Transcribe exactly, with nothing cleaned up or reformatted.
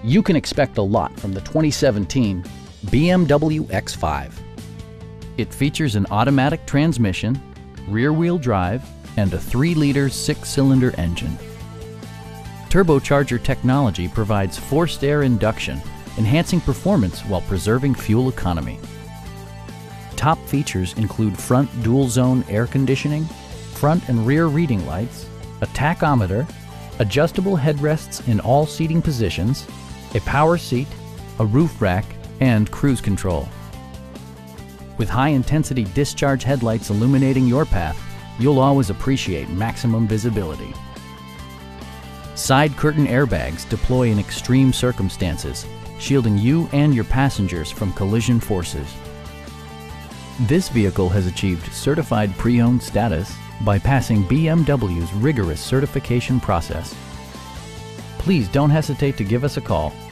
You can expect a lot from the twenty seventeen B M W X five. It features an automatic transmission, rear-wheel drive, and a three liter six-cylinder engine. Turbocharger technology provides forced air induction, enhancing performance while preserving fuel economy. Top features include front dual-zone air conditioning, front and rear reading lights, a tachometer, adjustable headrests in all seating positions, a power seat, a roof rack, and cruise control. With high-intensity discharge headlights illuminating your path, you'll always appreciate maximum visibility. Side curtain airbags deploy in extreme circumstances, shielding you and your passengers from collision forces. This vehicle has achieved certified pre-owned status by passing B M W's rigorous certification process. Please don't hesitate to give us a call